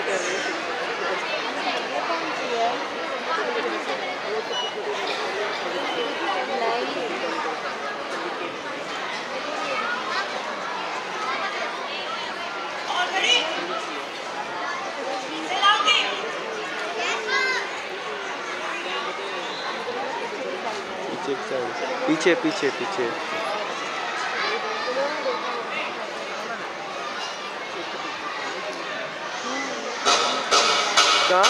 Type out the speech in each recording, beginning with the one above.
पीछे पीछे पीछे कहाँ?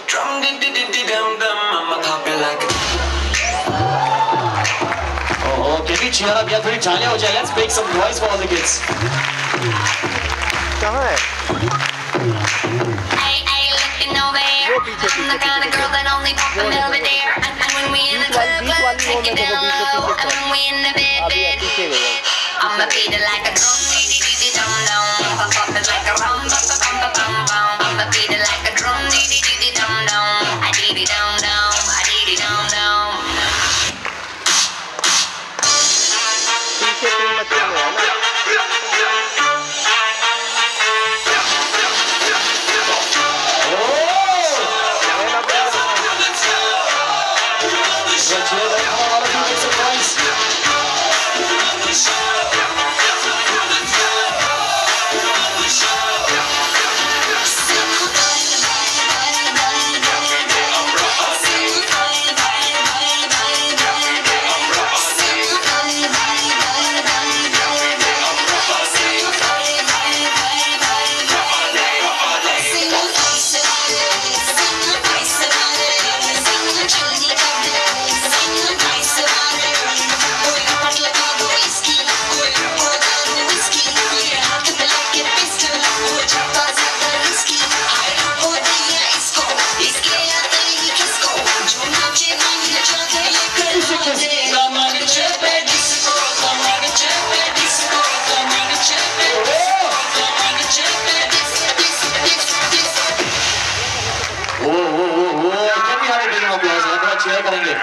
Oh, can we cheer up? Yeah, थोड़ी तालियां हो जाए. Let's make some noise for all the kids. कहाँ है? वो पीछे पीछे I'ma beat it like a drum, dum dum. Pop it like a rum, bum bum bum. I'ma beat it like a drum, dum dum. I dee dee dum dum, I dee dee dum dum. पीछे तीन बच्चे हैं ना? cheer करेंगे.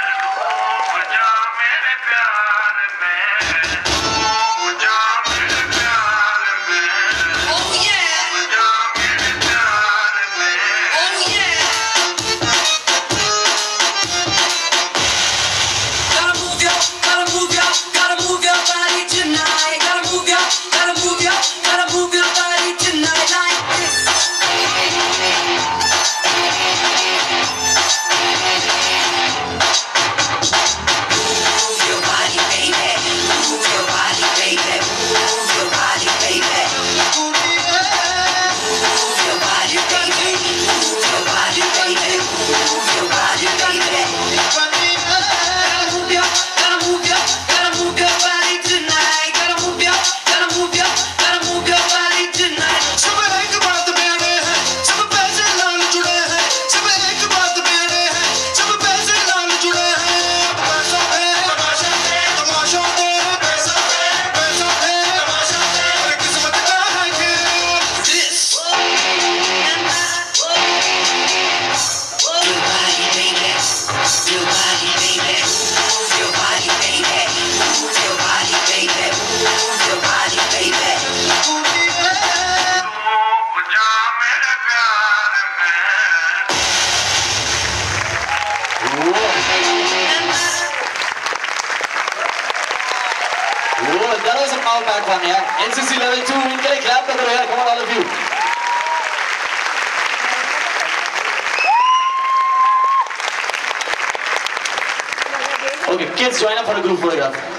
That was a power back one, yeah. NCC level 2, win के लिए clap करो यार, come on all of you. Okay, kids join up for a group photograph.